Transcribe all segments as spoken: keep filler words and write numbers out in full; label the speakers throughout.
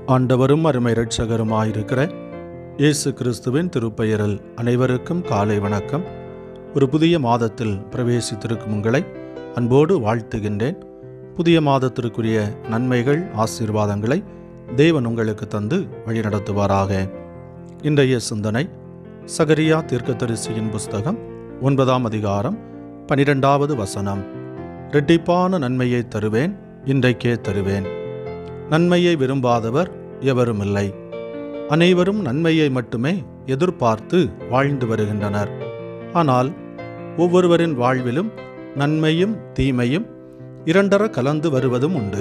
Speaker 1: ஆண்டவரும் அருமை இரட்சகருமாயிருக்கிற இயேசு கிறிஸ்துவின் திருப்பெயரில் அனைவருக்கும் காலை வணக்கம். ஒரு புதிய மாதத்தில் பிரவேசித்திருக்கும் உங்களை அன்போடு வாழ்த்துகின்றேன். புதிய மாதத்திற்குரிய நன்மைகள், ஆசீர்வாதங்களை தேவன் உங்களுக்கு தந்து வழிநடத்துவாராக. இன்றைய சிந்தனை சகரியா தீர்க்கதரிசியின் புஸ்தகம் ஒன்பதாம் அதிகாரம் பனிரெண்டாவது வசனம். இரட்டிப்பான நன்மையை தருவேன், இன்றைக்கே தருவேன். நன்மையை விரும்பாதவர் எவரும் இல்லை. அனைவரும் நன்மையை மட்டுமே எதிர்பார்த்து வாழ்ந்து வருகின்றனர். ஆனால் ஒவ்வொருவரின் வாழ்விலும் நன்மையும் தீமையும் இரண்டர கலந்து வருவதும் உண்டு.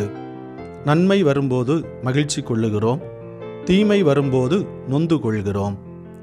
Speaker 1: நன்மை வரும்போது மகிழ்ச்சி கொள்ளுகிறோம், தீமை வரும்போது நொந்து கொள்கிறோம்.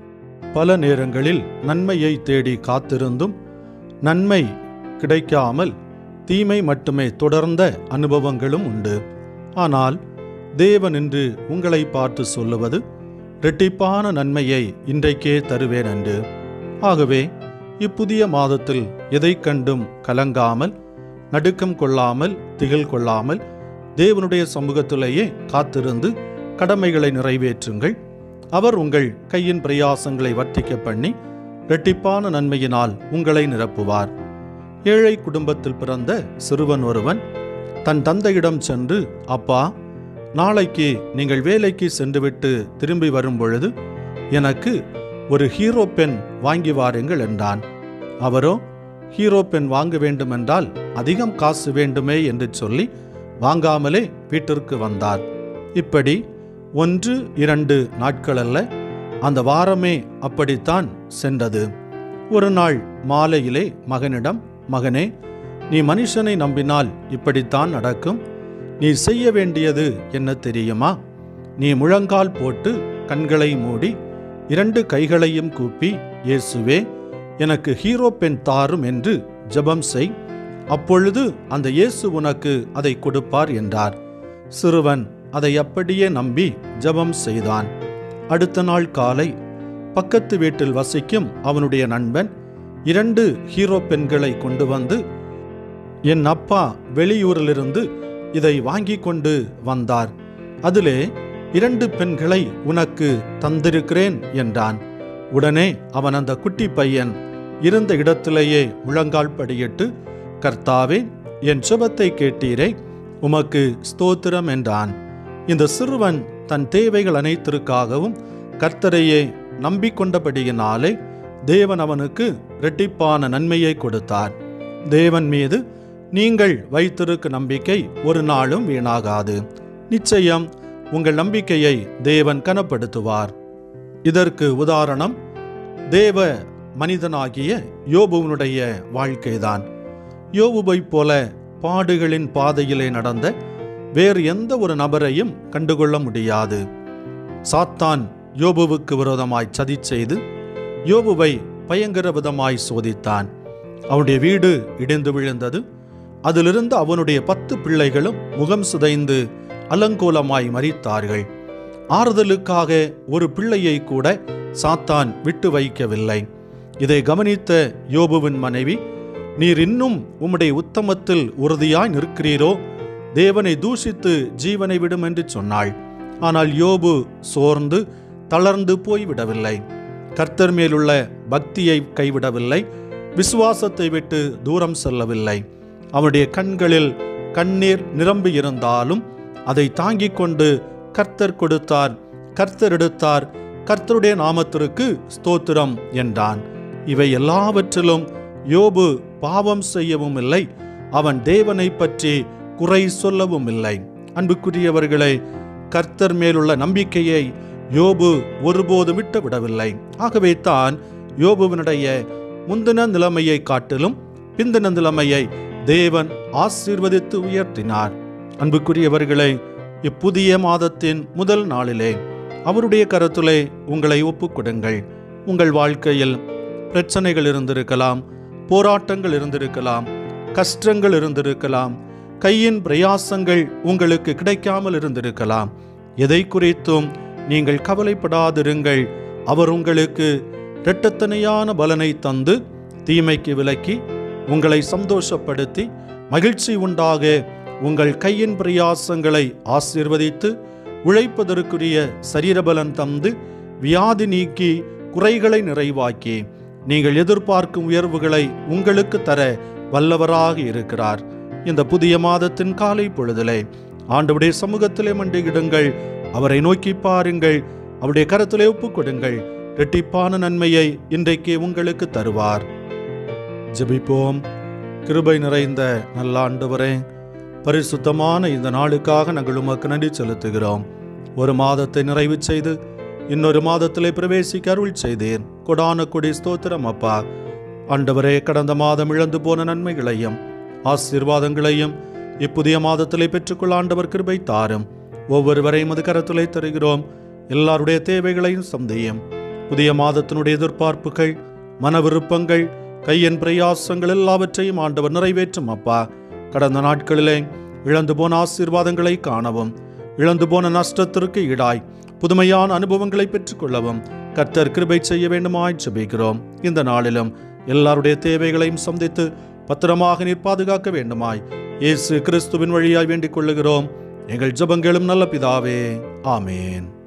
Speaker 1: பல நேரங்களில் நன்மையை தேடி காத்திருந்தும் நன்மை கிடைக்காமல் தீமை மட்டுமே தொடர்ந்த அனுபவங்களும் உண்டு. ஆனால் தேவன் இன்று உங்களை பார்த்து சொல்லுவது, இரட்டிப்பான நன்மையை இன்றைக்கே தருவேன் என்று. ஆகவே இப்புதிய மாதத்தில் எதை கண்டும் கலங்காமல், நடுக்கம் கொள்ளாமல், திகில் கொள்ளாமல் தேவனுடைய சமூகத்திலேயே காத்திருந்து கடமைகளை நிறைவேற்றுங்கள். அவர் உங்கள் கையின் பிரயாசங்களை வர்த்திக்க பண்ணி இரட்டிப்பான நன்மையினால் உங்களை நிரப்புவார். ஏழை குடும்பத்தில் பிறந்த சிறுவன் ஒருவன் தன் தந்தையிடம் சென்று, அப்பா, நாளைக்கு நீங்கள் வேலைக்கு சென்றுவிட்டு திரும்பி வரும் பொழுது எனக்கு ஒரு ஹீரோ பென் வாங்கி வாருங்கள் என்றான். அவரோ, ஹீரோ பென் வாங்க வேண்டுமென்றால் அதிகம் காசு வேண்டுமே என்று சொல்லி வாங்காமலே வீட்டிற்கு வந்தார். இப்படி ஒன்று இரண்டு நாட்கள் அல்ல, அந்த வாரமே அப்படித்தான் சென்றது. ஒரு நாள் மாலையிலே மகனிடம், மகனே, நீ மனுஷனை நம்பினால் இப்படித்தான் நடக்கும். நீ செய்ய வேண்டியது என்ன தெரியுமா? நீ முழங்கால் போட்டு கண்களை மூடி இரண்டு கைகளையும் கூப்பி, இயேசுவே, எனக்கு ஹீரோ பென் தாரும் என்று ஜெபம் செய். அப்பொழுது அந்த இயேசு உனக்கு அதை கொடுப்பார் என்றார். சிறுவன் அதை அப்படியே நம்பி ஜெபம் செய்தான். அடுத்த நாள் காலை பக்கத்து வீட்டில் வசிக்கும் அவனுடைய நண்பன் இரண்டு ஹீரோ பென்களை கொண்டு வந்து, என் அப்பா வெளியூரிலிருந்து இதை வாங்கி கொண்டு வந்தார், அதிலே இரண்டு பெண்களை உனக்கு தந்திருக்கிறேன் என்றான். உடனே அவன் அந்த குட்டி பையன் இருந்த இடத்திலேயே முழங்கால் படியிட்டு, கர்த்தாவே, என் ஜெபத்தை கேட்டீரே, உமக்கு ஸ்தோத்திரம் என்றான். இந்த சிறுவன் தன் தேவைகள் அனைத்திற்காகவும் கர்த்தரையே நம்பிக்கொண்டபடியினாலே தேவன் அவனுக்கு இரட்டிப்பான நன்மையை கொடுத்தார். தேவன் மீது நீங்கள் வைத்திருக்க நம்பிக்கை ஒரு நாளும் வீணாகாது. நிச்சயம் உங்கள் நம்பிக்கையை தேவன் கனப்படுத்துவார். இதற்கு உதாரணம் தேவ மனிதனாகிய யோபுவினுடைய வாழ்க்கைதான். யோபுவை போல பாடுகளின் பாதையிலே நடந்த வேறு எந்த ஒரு நபரையும் கண்டுகொள்ள முடியாது. சாத்தான் யோபுவுக்கு விரோதமாய் சதி செய்து யோபுவை பயங்கர விதமாய் சோதித்தான். அவனுடைய வீடு இடிந்து விழுந்தது. அதிலிருந்து அவனுடைய பத்து பிள்ளைகளும் முகம் சிதைந்து அலங்கோலமாய் மரித்தார்கள். ஆறுதலுக்காக ஒரு பிள்ளையை கூட சாத்தான் விட்டு வைக்கவில்லை. இதை கவனித்த யோபுவின் மனைவி, நீர் இன்னும் உம்முடைய உத்தமத்தில் உறுதியாய் நிற்கிறீரோ, தேவனை தூஷித்து ஜீவனை விடும் என்று சொன்னாள். ஆனால் யோபு சோர்ந்து தளர்ந்து போய்விடவில்லை. கர்த்தர் மேலுள்ள பக்தியை கைவிடவில்லை. விசுவாசத்தை விட்டு தூரம் செல்லவில்லை. அவனுடைய கண்களில் கண்ணீர் நிரம்பி இருந்தாலும் அதை தாங்கிக் கொண்டு கர்த்தர் கொடுத்தார், கர்த்தர் எடுத்தார், கர்த்தருடைய நாமத்திற்கு ஸ்தோத்திரம் என்றான். இவை எல்லாவற்றிலும் யோபு பாவம் செய்யவும் இல்லை, அவன் தேவனை பற்றி குறை சொல்லவும் இல்லை. அன்புக்குரியவர்களே, கர்த்தர் மேலுள்ள நம்பிக்கையை யோபு ஒருபோதும் விட்டு விடவில்லை. ஆகவே தான் யோபுவினுடைய முந்தின நிலைமையை காட்டிலும் பிந்தின நிலைமையை தேவன் ஆசீர்வதித்து உயர்த்தினார். அன்புக்குரியவர்களே, இப்புதிய மாதத்தின் முதல் நாளிலே அவருடைய கரத்திலே உங்களை ஒப்புக்கொடுங்கள். உங்கள் வாழ்க்கையில் பிரச்சனைகள் இருந்திருக்கலாம், போராட்டங்கள் இருந்திருக்கலாம், கஷ்டங்கள் இருந்திருக்கலாம், கையின் பிரயாசங்கள் உங்களுக்கு கிடைக்காமல் இருந்திருக்கலாம். எதை குறித்தும் நீங்கள் கவலைப்படாதிருங்கள். அவர் உங்களுக்கு இரட்டத்தனையான பலனை தந்து தீமைக்கு விலக்கி உங்களை சந்தோஷப்படுத்தி மகிழ்ச்சி உண்டாக உங்கள் கையின் பிரயாசங்களை ஆசீர்வதித்து உழைப்பதற்குரிய சரீரபலன் தந்து வியாதி நீக்கி குறைகளை நிறைவாக்கி நீங்கள் எதிர்பார்க்கும் உயர்வுகளை உங்களுக்கு தர வல்லவராக இருக்கிறார். இந்த புதிய மாதத்தின் காலை பொழுதிலே ஆண்டவருடைய சமூகத்திலே மண்டியிடுங்கள், அவரை நோக்கி பாருங்கள், அவருடைய கரத்திலே ஒப்புக் கொடுங்கள். இரட்டிப்பான நன்மையை இன்றைக்கே உங்களுக்கு தருவார். ஜெபிப்போம். கிருபை நிறைந்த நல்ல ஆண்டவரே, பரிசுத்தமான இந்த நாளுக்காக நாங்கள் உமக்கு நன்றி செலுத்துகிறோம். ஒரு மாதத்தை நிறைவு செய்து இன்னொரு மாதத்திலே பிரவேசிக்க அருள் செய்தேன். கொடான கொடி ஸ்தோத்திரம் அப்பா. ஆண்டவரே, கடந்த மாதம் இழந்து போன நன்மைகளையும் ஆசீர்வாதங்களையும் இப்புதிய மாதத்திலே பெற்றுக்கொள்ள ஆண்டவர் கிருபை தாரும். ஒவ்வொருவரையும் அது கரத்திலே தருகிறோம். எல்லாருடைய தேவைகளையும் சந்தியும். புதிய மாதத்தினுடைய எதிர்பார்ப்புகள், மன விருப்பங்கள், கையின் பிரயாசங்கள் எல்லாவற்றையும் ஆண்டவர் நிறைவேற்றும் அப்பா. கடந்த நாட்களிலே இழந்து போன ஆசீர்வாதங்களை காணவும், இழந்து போன நஷ்டத்திற்கு ஈடாய் புதுமையான அனுபவங்களை பெற்றுக்கொள்ளவும் கர்த்தர் கிருபை செய்ய வேண்டுமாய் ஜெபிக்கிறோம். இந்த நாளிலும் எல்லாருடைய தேவைகளையும் சந்தித்து பத்திரமாக நீர் பாதுகாக்க வேண்டுமாய் இயேசு கிறிஸ்துவின் வழியாய் வேண்டிக் கொள்ளுகிறோம். எங்கள் ஜெபங்களும் நல்ல பிதாவே, ஆமேன்.